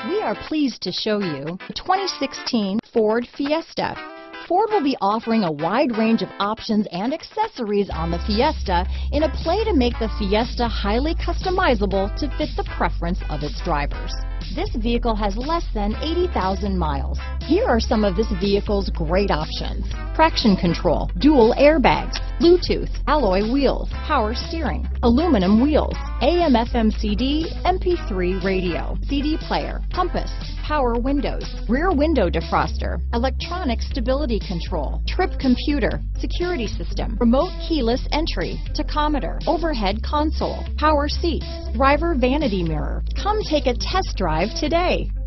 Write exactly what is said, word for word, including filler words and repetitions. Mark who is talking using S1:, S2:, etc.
S1: We are pleased to show you the twenty sixteen Ford Fiesta. Ford will be offering a wide range of options and accessories on the Fiesta in a play to make the Fiesta highly customizable to fit the preference of its drivers. This vehicle has less than eighty thousand miles. Here are some of this vehicle's great options: traction control, dual airbags, Bluetooth, alloy wheels, power steering, aluminum wheels, A M F M C D, M P three radio, C D player, compass, power windows, rear window defroster, electronic stability control, trip computer, security system, remote keyless entry, tachometer, overhead console, power seats, driver vanity mirror. Come take a test drive today.